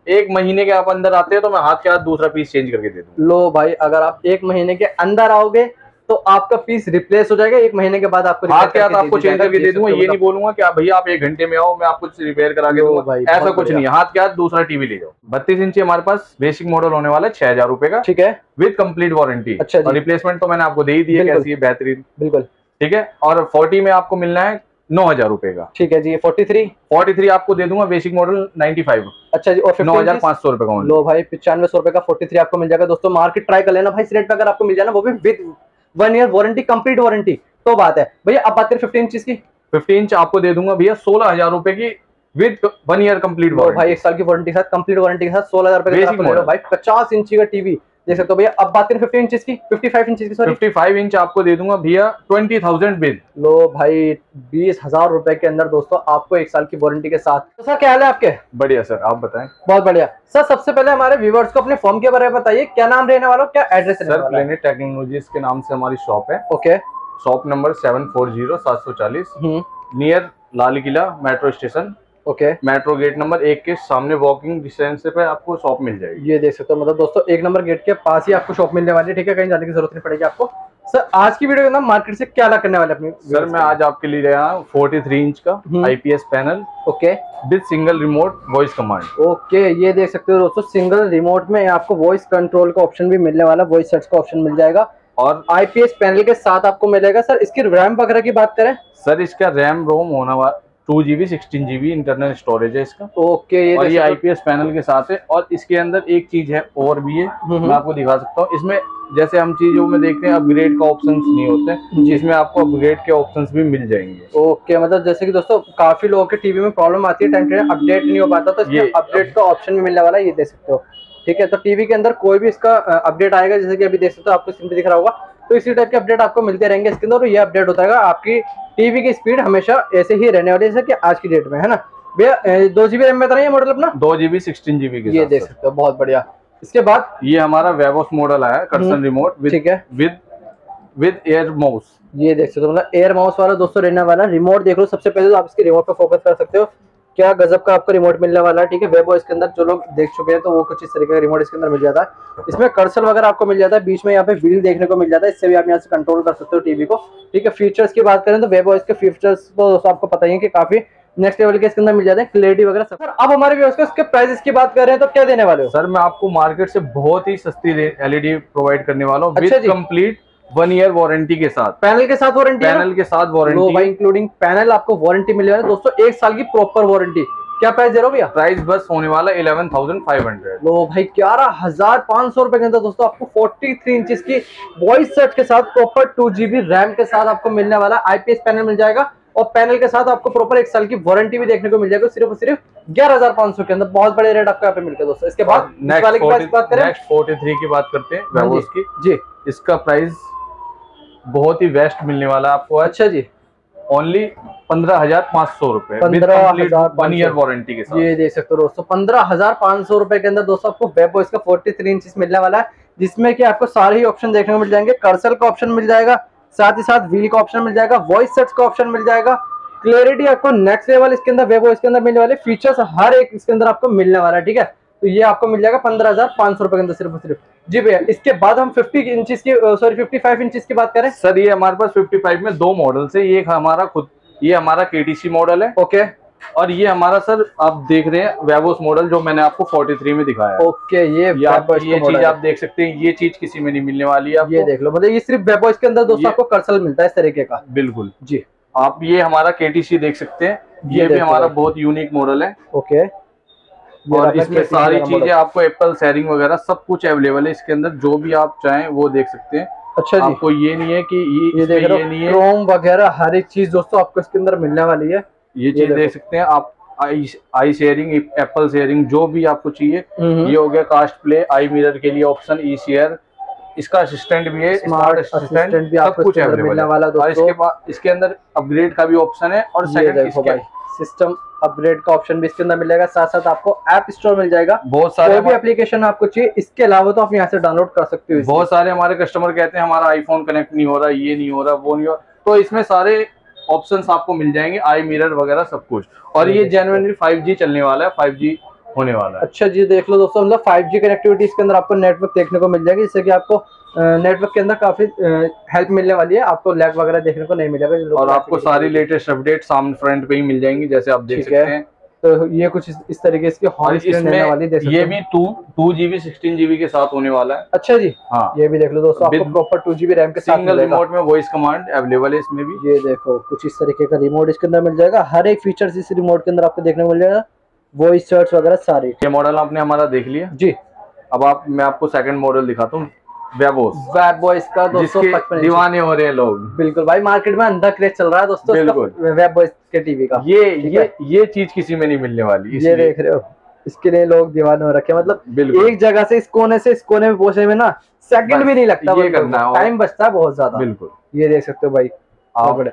1 महीने के आप अंदर आते हैं तो मैं हाथ के हाथ दूसरा पीस चेंज करके दे दूँ। लो भाई, अगर आप 1 महीने के अंदर आओगे तो आपका पीस रिप्लेस हो जाएगा, 1 महीने के बाद आपको हाथ के हाथ आपको चेंज करके दे दूंगा। ये नहीं बोलूंगा कि आप भैया आप 1 घंटे में आओ मैं आपको रिपेयर करा के दूंगा, ऐसा कुछ नहीं है। हाथ के हाथ दूसरा टीवी ले जाओ। 32 इंची हमारे पास बेसिक मॉडल होने वाला है 6000 रुपए का, ठीक है, विद कंप्लीट वारंटी। अच्छा, और रिप्लेसमेंट तो मैंने आपको दे ही दी है, कैसी है, बेहतरीन, बिल्कुल, ठीक है। और 40 में आपको मिलना है 9000 रुपए का, ठीक है जी। 43 आपको दे दूंगा बेसिक मॉडल 95, अच्छा जी। और 9500 रुपए का। लो भाई 9500 रुपए का 43 आपको मिल जाएगा दोस्तों। मार्केट ट्राई कर लेना भाई, इस रेट पे अगर आपको मिल जाए ना, वो भी with 1 year warranty, complete warranty, तो बात है भैया। अब बात करें 15 इंच की। 15 इंच आपको दे दूंगा भैया 16000 रुपए की, विद 1 ईयर कंप्लीट वारंटी। भाई 1 साल की वारंटी के साथ, कंप्लीट वारंटी के साथ 16000 रुपए का भाई 50 इंची का टीवी देख सकते हो भैया। अब बात करें 15 इंच की, 55 इंच की, सॉरी 55 इंच आपको दे दूंगा भैया 20000 बिल। लो भाई 20000 रुपए के अंदर दोस्तों आपको 1 साल की वारंटी के साथ। तो सर क्या हाल है आपके? बढ़िया सर, आप बताएं। बहुत बढ़िया सर। सबसे पहले हमारे व्यूअर्स को अपने फॉर्म के बारे में बताइए, क्या नाम रहने वाला, क्या एड्रेस रहने वाला? सर प्लेनेट टेक्नोलॉजीज के नाम से हमारी शॉप है। Okay. Shop number 740740 near Lal Qila metro station. Okay. Metro gate number 1 के सामने वॉकिंग डिस्टेंस पे आपको शॉप मिल जाएगी। ये देख सकते हो, मतलब दोस्तों 1 नंबर गेट के पास ही आपको शॉप मिलने वाली है, ठीक है, कहीं जाने की जरूरत नहीं पड़ेगी आपको। सर आज की वीडियो के अंदर मार्केट से क्या अलग करने वाले अपनी? सर मैं आज आपके लिए रहा हूँ 43 इंच का IPS panel, okay, with single remote voice command. Okay, ये देख सकते हो दोस्तों, सिंगल रिमोट में आपको वॉइस कंट्रोल का ऑप्शन भी मिलने वाला, वॉइस सेट्स का ऑप्शन मिल जाएगा और IPS पैनल के साथ आपको मिलेगा। सर इसकी रैम वगैरह की बात करें? सर इसका रैम रोम होना वाला 2GB 16GB इंटरनल स्टोरेज है इसका। ओके। और ये IPS पैनल के साथ है। और इसके अंदर एक चीज है और भी है, मैं आपको दिखा सकता हूँ। इसमें जैसे हम चीजों में देखते हैं अपग्रेड का ऑप्शंस नहीं होते, जिसमें आपको अपग्रेड के ऑप्शंस भी मिल जाएंगे। ओके, मतलब जैसे कि दोस्तों काफी लोगों के टीवी में प्रॉब्लम आती है, टाइम अपडेट नहीं हो पाता, तो इसमें अपडेट का ऑप्शन भी मिलने वाला है, ये देख सकते हो, ठीक है। तो टीवी के अंदर कोई भी इसका अपडेट आएगा, जैसे कि अभी देख सकते हो आपको स्क्रीन पे दिख रहा होगा, तो इसी टाइप के अपडेट आपको मिलते रहेंगे इसके अंदर। और ये अपडेट होता है आपकी टीवी की स्पीड हमेशा ऐसे ही रहने वाली है, जैसे कि आज की डेट में, है ना भैया। 2GB रैम में बताइए मॉडल अपना, 2GB 16GB के, ये देख सकते हो, बहुत बढ़िया। इसके बाद ये हमारा वेवोस मॉडल आया कर्सन रिमोट, ठीक है, विद एयर माउस। ये देख सकते हो, मतलब एयर माउस वाला दोस्तों रहने वाला। रिमोट देख लो, सबसे पहले तो आप इसके रिमोट पे फोकस कर सकते हो, क्या गजब का आपको रिमोट मिलने वाला है, ठीक है। वेबो इसके अंदर जो लोग देख चुके हैं तो वो कुछ इस तरीके का रिमोट इसके अंदर मिल जाता है। इसमें कर्सर वगैरह आपको मिल जाता है, बीच में यहाँ पे व्हील देखने को मिल जाता है, इससे भी आप यहाँ से कंट्रोल कर सकते हो टीवी को, ठीक है। फीचर्स की बात करें तो वेबो इसके फीचर्स तो दोस्तों आपको पता ही है कि काफी नेक्स्ट लेवल के इसके अंदर मिल जाते हैं, क्लैरिटी वगैरह सब। सर अब हमारे व्यूअर्स को इसके प्राइसेस की बात कर रहे हैं तो क्या देने वाले हो? सर मैं आपको मार्केट से बहुत ही सस्ती LED प्रोवाइड करने वाला हूँ, विद कंप्लीट 1 ईयर वारंटी के साथ। पैनल के साथ वारंटी, पैनल के साथ वारंटी, भाई इंक्लूडिंग पैनल आपको वारंटी मिल जाएगी दोस्तों, 1 साल की प्रॉपर वारंटी। क्या प्राइस दे रहे हो भैया? प्राइस बस होने वाला 11500। लो भाई 11500 रुपए के अंदर दोस्तों आपको 43 इंचेस की वॉइस सेट के साथ प्रॉपर 2GB रैम के साथ आपको मिलने वाला। IPS पैनल मिल जाएगा और पैनल के साथ आपको प्रॉपर 1 साल की वारंटी भी देखने को मिल जाएगी, सिर्फ और सिर्फ 11500 के अंदर। बहुत बड़े रेट आपको यहाँ पे मिलते हैं दोस्तों। इसके बाद नेक्स्ट 43 की बात करते हैं वेवोस की जी। इसका प्राइस बहुत ही बेस्ट मिलने वाला है आपको। अच्छा जी, ओनली 15500 रुपए, 1 ईयर वारंटी के साथ। ये देख सकते हो दोस्तों 15500 रुपए के अंदर दोस्तों आपको वेबो इसका 43 इंच मिलने वाला है, जिसमें कि आपको सारे ही ऑप्शन देखने को मिल जाएंगे। कर्सर का ऑप्शन मिल जाएगा, साथ ही साथ व्हील का ऑप्शन मिल जाएगा, वॉइस सेट्स का ऑप्शन मिल जाएगा, क्लैरिटी आपको नेक्स्ट लेवल इसके अंदर वेबो इसके अंदर मिलने वाले, फीचर्स हर एक इसके अंदर आपको मिलने वाला है, ठीक है। तो ये आपको मिल जाएगा 15500 रुपए के अंदर सिर्फ सिर्फ। जी भैया, इसके बाद हम 50 इंचेस की सॉरी 55 इंचेस की बात करें। सर ये हमारे पास 55 में 2 मॉडल्स है, ये हमारा खुद, ये हमारा KTC मॉडल है, ओके। और ये हमारा सर आप देख रहे हैं वेवोस मॉडल जो मैंने आपको 43 में दिखाया है। ओके, ये चीज आप देख सकते हैं, ये चीज किसी में नहीं मिलने वाली है आपको। ये देख लो, मतलब ये सिर्फ वेबो इसके अंदर दोस्तों आपको कर्सर मिलता है इस तरीके का। बिल्कुल जी। आप ये हमारा KTC देख सकते हैं, ये भी हमारा बहुत यूनिक मॉडल है, ओके। और इसमें सारी चीजें आपको एप्पल शेयरिंग वगैरह सब कुछ अवेलेबल है इसके अंदर, जो भी आप चाहें वो देख सकते हैं। अच्छा जी, आपको ये नहीं है कि ये देख रहे हो क्रोम वगैरह हर एक चीज दोस्तों आपको इसके अंदर मिलने वाली है। ये चीज देख सकते हैं आप, आई शेयरिंग, एप्पल शेयरिंग, जो भी आपको चाहिए। ये हो गया कास्ट प्ले, आई मिरर के लिए ऑप्शन, ई शेयर, इसका असिस्टेंट भी है, स्मार्ट असिस्टेंट भी सब कुछ अवेलेबल है। और इसके बाद इसके अंदर अपग्रेड का भी ऑप्शन है, और सेकंड इसके सिस्टम अपग्रेड का ऑप्शन भी इसके अंदर मिलेगा। साथ साथ आपको ऐप स्टोर मिल जाएगा, बहुत सारे कोई भी एप्लीकेशन आपको चाहिए इसके अलावा तो आप यहाँ से डाउनलोड कर सकते हो। बहुत सारे हमारे कस्टमर कहते हैं हमारा आईफोन कनेक्ट नहीं हो रहा, ये नहीं हो रहा, वो नहीं हो रहा, तो इसमें सारे ऑप्शंस आपको मिल जाएंगे, आई मिरर वगैरह सब कुछ। और ये जेन्युइनली 5G चलने वाला है, 5G होने वाला है। अच्छा जी, देख लो दोस्तों, मतलब 5G कनेक्टिविटी इसके अंदर आपको नेटवर्क देखने को मिल जाएगी, जिससे कि आपको नेटवर्क के अंदर काफी हेल्प मिलने वाली है, आपको लैग वगैरह देखने को नहीं मिलेगा। और आपको सारी लेटेस्ट अपडेट सामने फ्रंट पे ही मिल जाएंगी, जैसे आप देख सकते हैं। तो ये कुछ इस तरीके से होम स्क्रीन रहने वाली है। ये भी 2GB 16GB के साथ होने वाला है। अच्छा जी, हाँ, ये भी देख लो दोस्तों, आपको प्रॉपर 2GB रैम के साथ सिंगल रिमोट में वॉइस कमांड अवेलेबल है इसमें भी। ये देखो कुछ इस तरीके का रिमोट इसके अंदर मिल जाएगा, हर एक फीचर इस रिमोट के अंदर आपको देखने को मिल जाएगा, वॉइस सर्च वगैरह सारी। ये मॉडल आपने हमारा देख लिया जी। अब मैं आपको सेकंड मॉडल दिखाता हूँ, वेबवॉइस का दोस्तों, दीवाने हो रहे हैं लोग। बिल्कुल भाई, मार्केट में अंधा क्रेज चल रहा है दोस्तों वेबवॉइस के टीवी का। ये चीज किसी में नहीं मिलने वाली। ये देख रहे हो, इसके लिए लोग दीवाने हो रखे, मतलब एक जगह से इस कोने में पहुंचने में ना सेकंड भी नहीं लगता, ये करना है, टाइम बचता है बहुत ज्यादा। बिल्कुल, ये देख सकते हो भाई आप।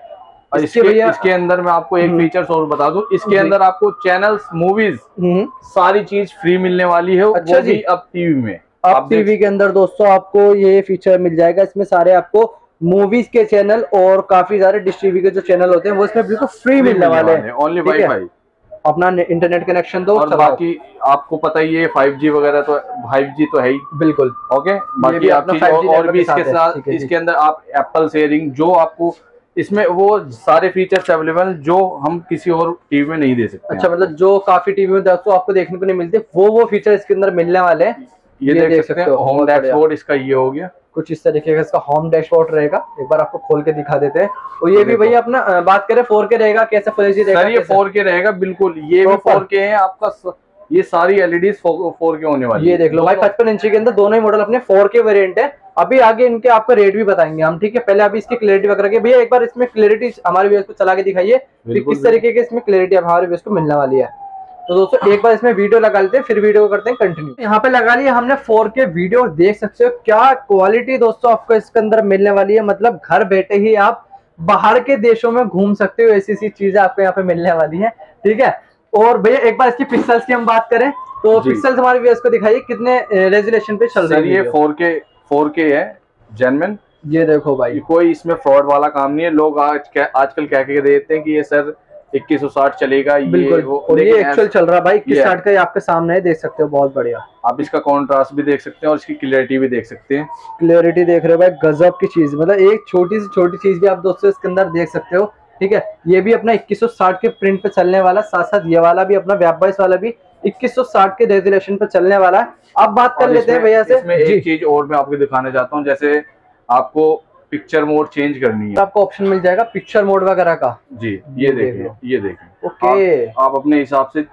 इसके अंदर मैं आपको एक फीचर और बता दूं, इसके अंदर आपको चैनल्स, मूवीज, सारी चीज फ्री मिलने वाली है। अच्छा वो भी अब टीवी में, अब टीवी के अंदर दोस्तों आपको ये फीचर मिल जाएगा। इसमें सारे आपको मूवीज के चैनल और काफी सारे डिश टीवी के जो चैनल होते हैं वो इसमें बिल्कुल फ्री मिलने वाले हैं। ओनली वाईफाई, अपना इंटरनेट कनेक्शन दो और बाकी आपको पता ही है 5G वगैरह तो 5G तो है ही। बिल्कुल, ओके। बाकी आप और भी इसके साथ, इसके अंदर आप एप्पल शेयरिंग, जो आपको इसमें वो सारे फीचर्स अवेलेबल जो हम किसी और टीवी में नहीं दे सकते। अच्छा, मतलब जो काफी टीवी में दोस्तों आपको देखने को नहीं मिलते, वो फीचर इसके अंदर मिलने वाले हैं। ये देख सकते हैं। होम डैशबोर्ड इसका ये हो गया, कुछ इस तरीके का इसका होम डैशबोर्ड रहेगा। एक बार आपको खोल के दिखा देते हैं। और ये भी भैया अपना बात करें 4K रहेगा, कैसे फुल एचडी रहेगा? सर ये 4K रहेगा बिल्कुल, ये भी 4K है आपका। ये सारी एलईडी 4K होने वाली। ये देख लो भाई, 55 इंच के अंदर दोनों ही मॉडल अपने 4K वेरिएंट है। अभी आगे इनके आपका रेट भी बताएंगे हम, ठीक है। पहले अभी इसकी क्लैरिटी वगैरह के भैया एक बार इसमें क्लैरिटी हमारे व्यूअर्स को चला के दिखाइए, किस तरीके की इसमें क्लैरिटी हमारे व्यूअर्स को मिलने वाली है। तो दोस्तों एक बार इसमें वीडियो लगा लेते हैं, फिर वीडियो को करते हैं कंटिन्यू। यहाँ पे लगा लिया हमने 4K वीडियो, देख सकते हो क्या क्वालिटी दोस्तों आपको इसके अंदर मिलने वाली है। मतलब घर बैठे ही आप बाहर के देशों में घूम सकते हो, ऐसी ऐसी चीजें आपको यहाँ पे मिलने वाली है, ठीक है। और भैया एक बार इसकी पिक्सल्स की हम बात करें तो पिक्सल्स हमारे व्यूअर्स को दिखाइए कितने रेजोल्यूशन पे चल रही है। ये 4K है जेन्युइन। ये देखो भाई, कोई इसमें फ्रॉड वाला काम नहीं है। लोग आजकल कह के देते हैं कि ये सर 2160 चलेगा, बिल्कुल, और ये एक्चुअल चल रहा है भाई 2160 का, आपके सामने है, देख सकते हो, बहुत बढ़िया। आप इसका कॉन्ट्रास्ट भी देख सकते हैं और इसकी क्लियरिटी भी देख सकते हैं। क्लियरिटी देख रहे हो भाई, गजब की चीज, मतलब एक छोटी से छोटी चीज भी आप दोस्तों इसके अंदर देख सकते हो, ठीक है। ये भी अपना 2160 के प्रिंट पे चलने वाला, साथ साथ ये वाला भी अपना वेबवॉइस वाला भी 2160 के रेजोल्यूशन पे चलने वाला है। अब बात कर लेते हैं भैया से। इसमें एक चीज और मैं आपको दिखाना चाहता हूँ, जैसे आपको पिक्चर मोड चेंज करनी है, आपको ऑप्शन मिल जाएगा पिक्चर मोड वगैरह का। जी, ये देखिए, ये देखिए। ओके, आप अपने हिसाब से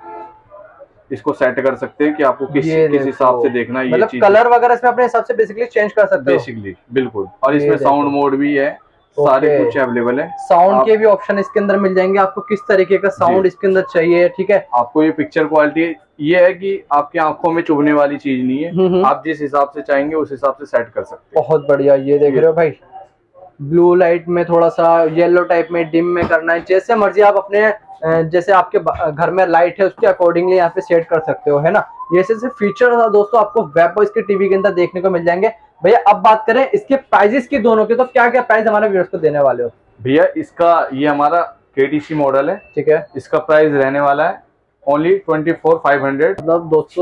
इसको सेट कर सकते हैं कि आपको किस हिसाब से देखना है। मतलब कलर वगैरह इसमें अपने हिसाब से बेसिकली चेंज कर सकते हो, बेसिकली, बिल्कुल। और इसमें साउंड मोड भी है, सारे कुछ अवेलेबल है। साउंड के भी ऑप्शन इसके अंदर मिल जाएंगे, आपको किस तरीके का साउंड इसके अंदर चाहिए, ठीक है। आपको ये पिक्चर क्वालिटी ये है कि आपकी आंखों में चुभने वाली चीज नहीं है, आप जिस हिसाब से चाहेंगे उस हिसाब से सेट कर सकते हैं। बहुत बढ़िया, ये देख रहे हो भाई, ब्लू लाइट में थोड़ा सा, येलो टाइप में, डिम में करना है, जैसे मर्जी आप अपने जैसे आपके घर में लाइट है उसके अकॉर्डिंगली यहाँ पे सेट कर सकते हो, है ना। ये ऐसे फीचर दोस्तों आपको वेबवॉइस के टीवी के अंदर देखने को मिल जाएंगे। भैया अब बात करें इसके प्राइजेस की दोनों के, तो क्या क्या प्राइस हमारे व्यूअर्स को देने वाले हो? भैया इसका ये हमारा KTC मॉडल है, ठीक है। इसका प्राइस रहने वाला है ओनली 24,500, मतलब दोस्तों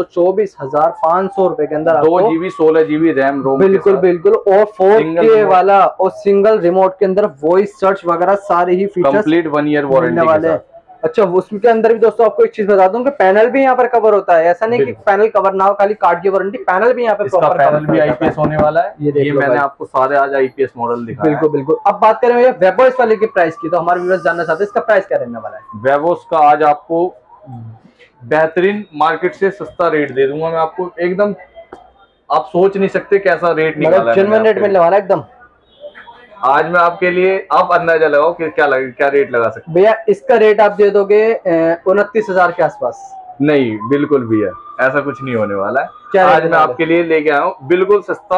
24,500 रुपए के अंदर 2GB 16GB रैम रोम। बिल्कुल बिल्कुल, और 4K वाला और सिंगल रिमोट के अंदर वॉइस सर्च वगैरह सारे ही फीचर्स, कंप्लीट 1 ईयर वारंटी वाले हैं। अच्छा, उसके अंदर भी दोस्तों आपको एक चीज बता दूं कि पैनल भी यहाँ पर कवर होता है, ऐसा नहीं कि पैनल कवर ना हो, खाली कार्ड की वारंटी, पैनल भी यहाँ पे प्रॉपर पैनल भी IPS होने वाला है। ये मैंने आपको सारे आज IPS मॉडल दिखाया। बिल्कुल बिल्कुल। अब बात करें भैया वेबवॉइस वाले की प्राइस की, तो हमारे व्यूअर्स जानना चाहते हैं इसका प्राइस क्या रहने वाला है? वेबवॉइस का आज आपको बेहतरीन मार्केट से सस्ता रेट दे दूंगा मैं आपको, एकदम आप सोच नहीं सकते कैसा रेट निकाला है, जेन्युइन रेट मिलने वाला एकदम। आज मैं आपके लिए, आप अंदाजा लगाओ कि क्या रेट लगा सकते भैया? इसका रेट आप दे दोगे 29,000 के आसपास। नहीं, बिल्कुल भैया ऐसा कुछ नहीं होने वाला है। क्या आज मैं आपके लिए लेके आया हूँ बिल्कुल सस्ता,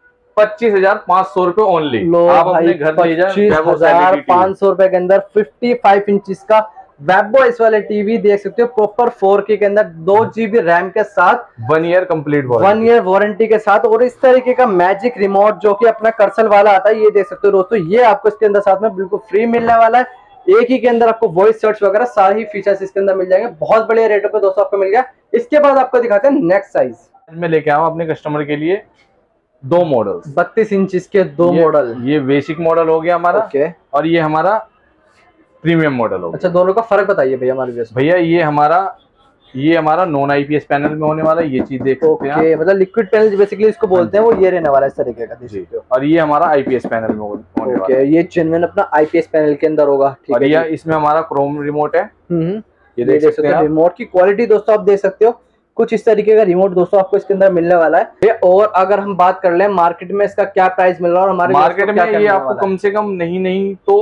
25,500 रुपए ओनली। आप अपने घर ले जाए 25,500 रुपए के अंदर 55 इंच का वेबवॉइस वाले टीवी देख सकते हो, प्रॉपर 4K के अंदर 2GB रैम के साथ, 1 ईयर कंप्लीट 1 ईयर वारंटी के साथ, और इस तरीके का मैजिक रिमोट जो कि अपना कर्सर वाला आता है, ये देख सकते हो दोस्तों। ये आपको इसके अंदर साथ में बिल्कुल फ्री मिलने वाला है। एक ही के अंदर आपको वॉइस सर्च वगैरह सारे ही फीचर्स इसके अंदर मिल जाएंगे, बहुत बढ़िया रेटों पे दोस्तों आपको मिल गया। इसके बाद आपको दिखाते हैं नेक्स्ट साइज में लेके आया हूं अपने कस्टमर के लिए 2 मॉडल 32 इंच के 2 मॉडल। ये बेसिक मॉडल हो गया हमारा, ओके, और ये हमारा प्रीमियम मॉडल हो गया। अच्छा, दोनों का फर्क बताइए भैया हमारे व्यूअर्स। भैया ये हमारा नॉन आईपीएस पैनल में होने वाला है, ये चीज देख सकते हैं आप। मतलब लिक्विड पैनल बेसिकली इसको बोलते हैं, वो ये रहने वाला है इस तरीके का जी। और ये हमारा आईपीएस पैनल में होने वाला है। ये जेन्युइन अपना आईपीएस पैनल के अंदर होगा। और ये इसमें हमारा क्रोम रिमोट है। ये देख सकते हैं रिमोट की क्वालिटी दोस्तों, आप देख सकते हो कुछ इस तरीके का रिमोट दोस्तों आपको इसके अंदर मिलने वाला है। और अगर हम बात कर लें मार्केट में इसका क्या प्राइस मिल रहा है, और हमारे मार्केट में ये आपको कम से कम नहीं तो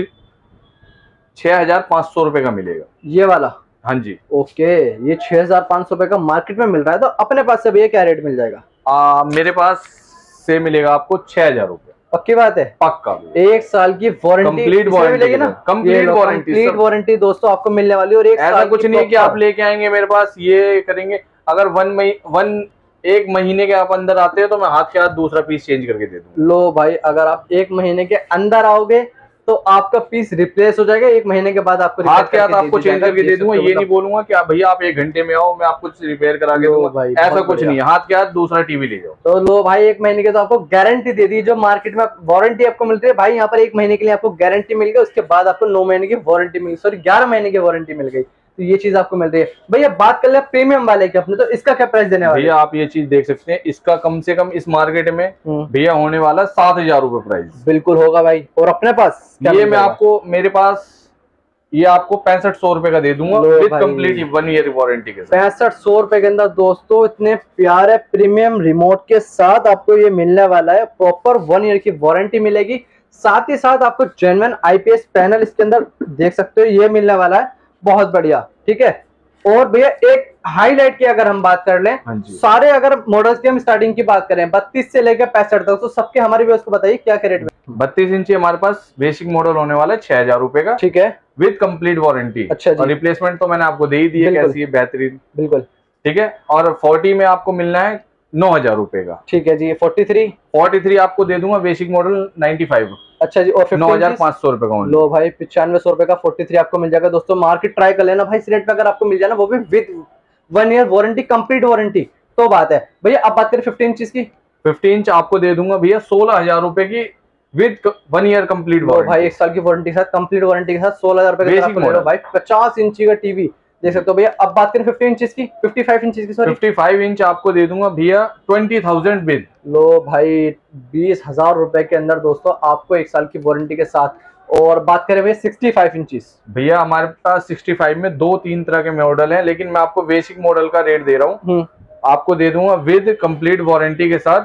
6500 रुपए का मिलेगा ये वाला। हाँ जी, ओके, ये 6500 रुपए का मार्केट में मिल रहा है। तो अपने पास से भैया क्या रेट मिल जाएगा? मेरे पास से मिलेगा आपको 6000 रुपए। पक्की बात है? पक्का। 1 साल की वारंटी कंप्लीट वारंटी मिलेगी ना? कंप्लीट वारंटी दोस्तों आपको मिलने वाली। और ऐसा कुछ नहीं है कि आप लेके आएंगे मेरे पास ये करेंगे। अगर 1 महीने के आप अंदर आते हैं तो मैं हाथ के हाथ दूसरा पीस चेंज करके दे दूंगा। लो भाई, अगर आप 1 महीने के अंदर आओगे तो आपका पीस रिप्लेस हो जाएगा, 1 महीने के बाद आपको हाथ के हाथ आपको चेंज करके दे दूंगा। ये नहीं बोलूंगा कि आप भैया आप 1 घंटे में आओ मैं आपको रिपेयर करा के दूंगा, ऐसा कुछ नहीं है। हाथ के हाथ दूसरा टीवी ले जाओ। तो लो भाई, 1 महीने के तो आपको गारंटी दे दी। जो मार्केट में वारंटी आपको मिलती है भाई, यहाँ पर 1 महीने के लिए आपको गारंटी मिल गई, उसके बाद आपको 9 महीने की वारंटी मिल गई, सॉरी 11 महीने की वारंटी मिल गई। तो ये चीज आपको मिल रही है। भैया बात कर ले प्रीमियम वाले की अपने, तो इसका क्या प्राइस देने वाले? भैया आप ये चीज देख सकते हैं, इसका कम से कम इस मार्केट में भैया होने वाला 7000 रुपए प्राइस। बिल्कुल होगा भाई। और अपने पास ये मैं आपको मेरे पास ये आपको 6500 रुपए का दे दूंगा विद कंप्लीट 1 ईयर वारंटी के साथ। 6500 रुपए के अंदर दोस्तों इतने प्यारे प्रीमियम रिमोट के साथ आपको ये मिलने वाला है। प्रॉपर 1 ईयर की वारंटी मिलेगी, साथ ही साथ आपको जेन्युइन आईपीएस पैनल इसके अंदर देख सकते हो ये मिलने वाला है। बहुत बढ़िया, ठीक है। और भैया एक हाईलाइट की अगर हम बात कर लें, सारे अगर मॉडल्स की हम स्टार्टिंग की बात करें 32 से लेकर 65 तक, तो सबके हमारे व्यूअर्स को बताइए क्या क्या रेट में? 32 इंची हमारे पास बेसिक मॉडल होने वाला है 6000 रुपए का, ठीक है, विद कंप्लीट वारंटी। अच्छा जी। और रिप्लेसमेंट तो मैंने आपको दे ही दी है, कैसी है, बेहतरीन, बिल्कुल, ठीक है। और 40 में आपको मिलना है 9000 रुपए का, ठीक है जी। 43 आपको दे दूंगा बेसिक मॉडल 95। अच्छा जी। और 9500 रुपए का। लो भाई 9500 रुपए का 43 आपको मिल जाएगा। दोस्तों मार्केट ट्राई कर लेना भाई, इस रेट पे अगर आपको मिल जाए ना, वो भी with 1 year warranty, complete warranty, तो बात है। भैया अब बात करें 15 इंच की। 15 इंच आपको दे दूंगा भैया 16000 रुपए की विद 1 ईयर कंप्लीट वारंटी। भाई 1 साल की वारंटी के साथ, कंप्लीट वारंटी के साथ 16000 रुपए का आपको ले लो भाई। 50 इंची का टीवी देख सकते हो भैया। अब बात करें 15 इंच की, 55 इंच की, सॉरी 55 इंच आपको दे दूंगा भैया 20000 बिल। लो भाई 20000 रुपए के अंदर दोस्तों आपको 1 साल की वारंटी के साथ। और बात करें भैया 65 इंचेस, भैया हमारे पास 65 में 2-3 तरह के मॉडल हैं, लेकिन मैं आपको बेसिक मॉडल का रेट दे रहा हूँ। आपको दे दूंगा विद कंप्लीट वारंटी के साथ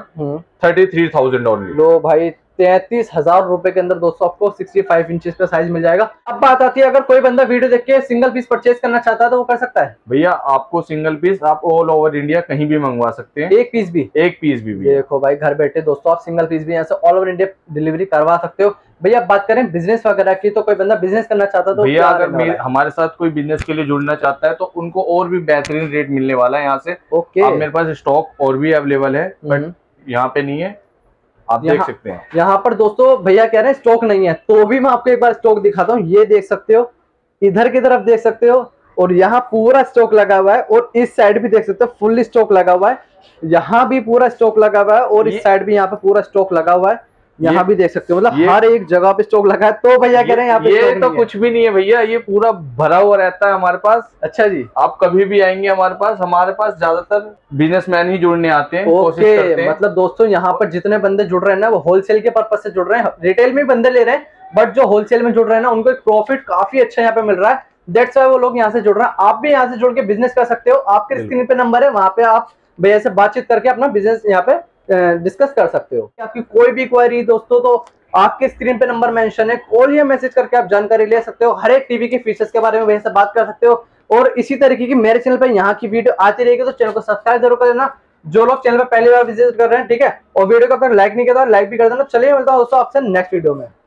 33,000 ओनली। लो भाई 33,000 रुपए के अंदर दोस्तों आपको 65 इंचेस का साइज मिल जाएगा। अब बात आती है, अगर कोई बंदा वीडियो देख के सिंगल पीस परचेज करना चाहता है तो वो कर सकता है? भैया आपको सिंगल पीस आप ऑल ओवर इंडिया कहीं भी मंगवा सकते हैं। एक पीस भी देखो भाई, घर बैठे दोस्तों आप सिंगल पीस भी यहाँ से ऑल ओवर इंडिया डिलीवरी करवा सकते हो। भैया बात करें बिजनेस वगैरह की, तो कोई बंदा बिजनेस करना चाहता है तो भैया अगर हमारे साथ कोई बिजनेस के लिए जुड़ना चाहता है तो उनको और भी बेहतरीन रेट मिलने वाला है यहाँ से। ओके, मेरे पास स्टॉक और भी अवेलेबल है, बट यहाँ पे नहीं है, आप देख सकते हैं। यहाँ पर दोस्तों भैया कह रहे हैं स्टॉक नहीं है, तो भी मैं आपको एक बार स्टॉक दिखाता हूँ। ये देख सकते हो, इधर की तरफ देख सकते हो, और यहाँ पूरा स्टॉक लगा हुआ है। और इस साइड भी देख सकते हो फुल स्टॉक लगा हुआ है। यहाँ भी पूरा स्टॉक लगा हुआ है, और इस साइड भी यहाँ पे पूरा स्टॉक लगा हुआ है। यहाँ भी देख सकते हो, मतलब हर एक जगह पे स्टॉक लगा है। तो भैया कह रहे हैं यहाँ पे ये तो कुछ भी नहीं है भैया, ये पूरा भरा हुआ रहता है हमारे पास। अच्छा जी, आप कभी भी आएंगे हमारे पास ज्यादातर बिजनेसमैन ही जुड़ने आते हैं, कोशिश करते हैं। मतलब दोस्तों यहाँ पर जितने बंदे जुड़ रहे हैं ना, वो होलसेल के पर्पज से जुड़ रहे हैं। रिटेल में बंदे ले रहे हैं, बट जो होलसेल में जुड़ रहे हैं ना, उनको एक प्रॉफिट काफी अच्छा यहाँ पे मिल रहा है। दैट्स व्हाई वो लोग यहाँ से जुड़ रहे हैं। आप भी यहाँ से जुड़ के बिजनेस कर सकते हो। आपके स्क्रीन पे नंबर है, वहां पे आप भैया से बातचीत करके अपना बिजनेस यहाँ पे डिस्कस कर सकते हो। आपकी कोई भी क्वेरी दोस्तों, तो आपके स्क्रीन पे नंबर मेंशन है, कॉल या मैसेज करके आप जानकारी ले सकते हो। हर एक टीवी के फीचर्स के बारे में भैया से बात कर सकते हो। और इसी तरीके की मेरे चैनल पे यहाँ की वीडियो आती रहेगी, तो चैनल को सब्सक्राइब जरूर कर देना। जो लोग चैनल पे पहली बार विजिट कर रहे हैं, ठीक है, और वीडियो को अगर लाइक नहीं किया तो लाइक भी कर देना। चलिए मिलता हूँ दोस्तों आपसे नेक्स्ट वीडियो में।